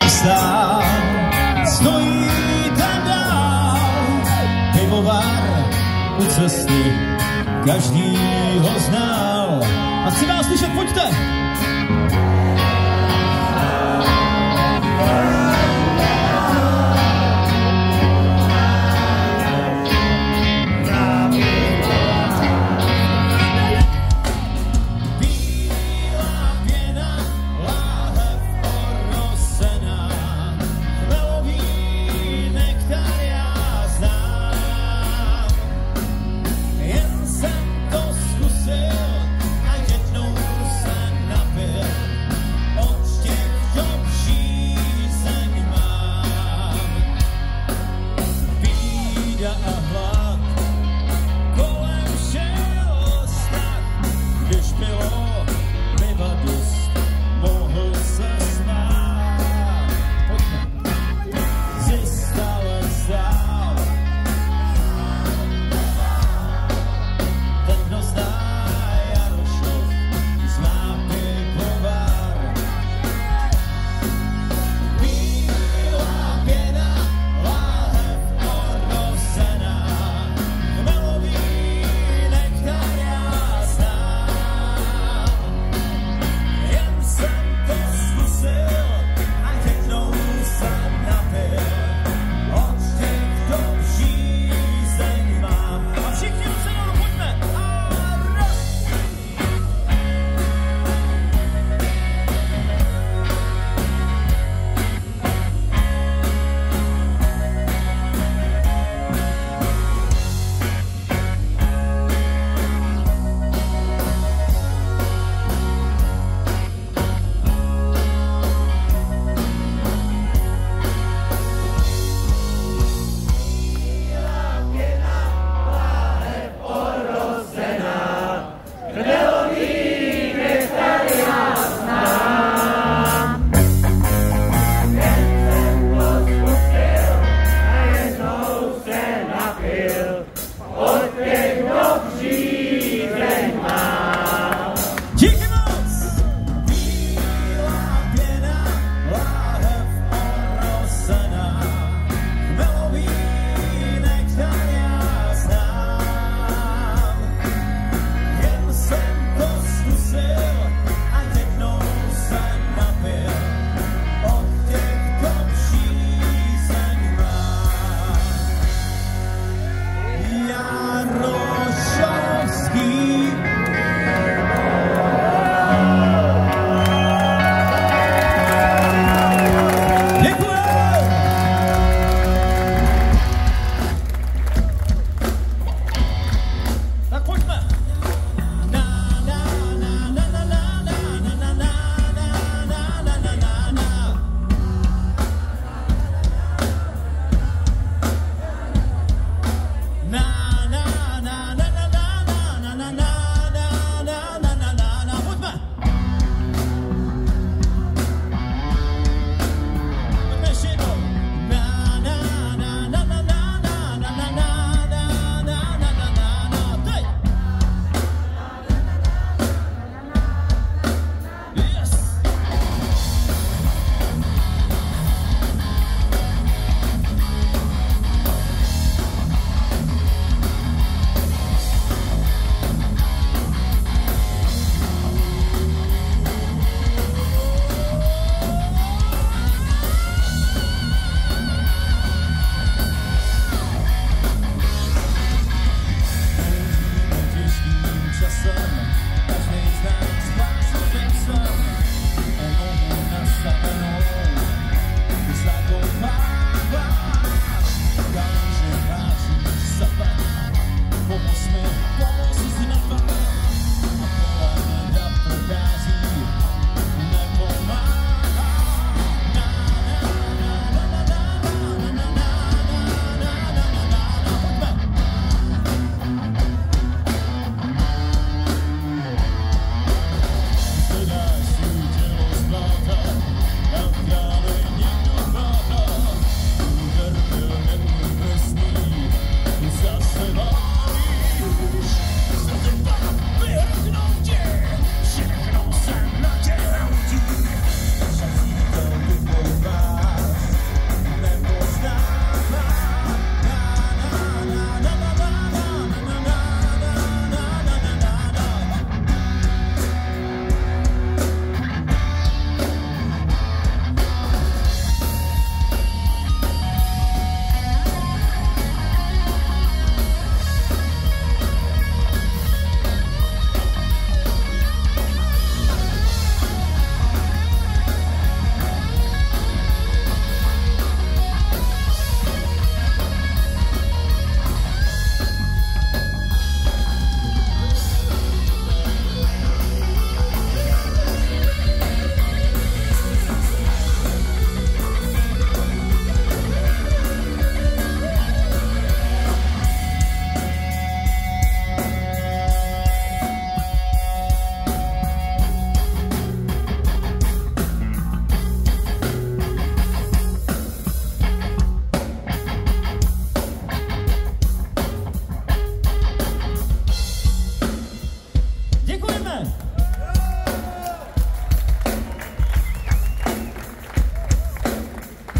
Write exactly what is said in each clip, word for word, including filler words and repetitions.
stál, stojí tam dál, pivovar u cesty, každý ho znal. A chci vás slyšet, pojďte! Jen jsem to zkusil a jednou se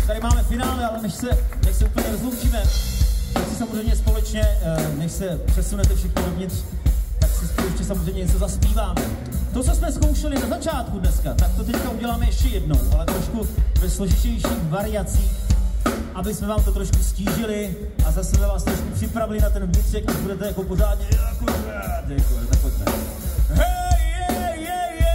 tady máme finále, ale než se, než se úplně rozloučíme, tak si samozřejmě společně, než se přesunete všichni dovnitř, tak si spolu ještě samozřejmě něco zaspíváme. To, co jsme zkoušeli na začátku dneska, tak to teďka uděláme ještě jednou, ale trošku ve složitějších variacích, aby jsme vám to trošku stížili a zase jsme vás trošku připravili na ten vnitřek, až budete jako pořádně, jako, jako, tak pojďme. Hej, je, je, je!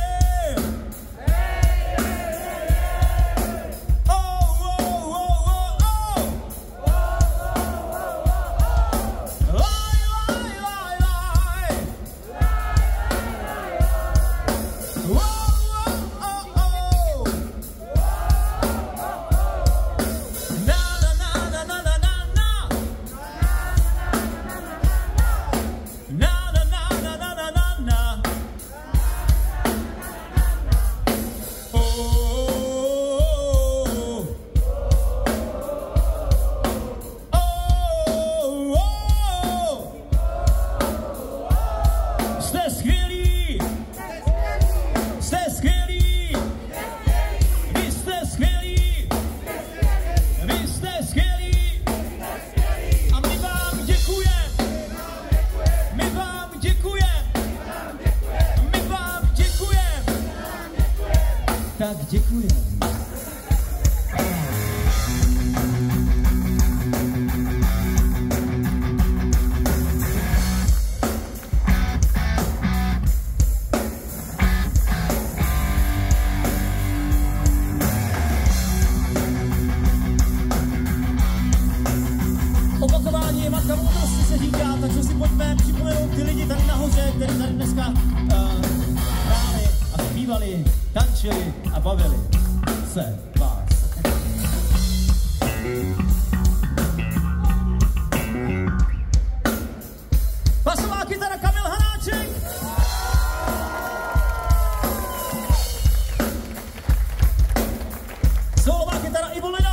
Tak děkuji. Opakování je matka moudrosti, se říká, takže si pojďme připomenout ty lidi tady nahoře, kteří tady dneska uh, hráli a zpívali, tančili a bavili se vás. Basová kytara Kamil Hanáček. Solová kytara Ivo Leda.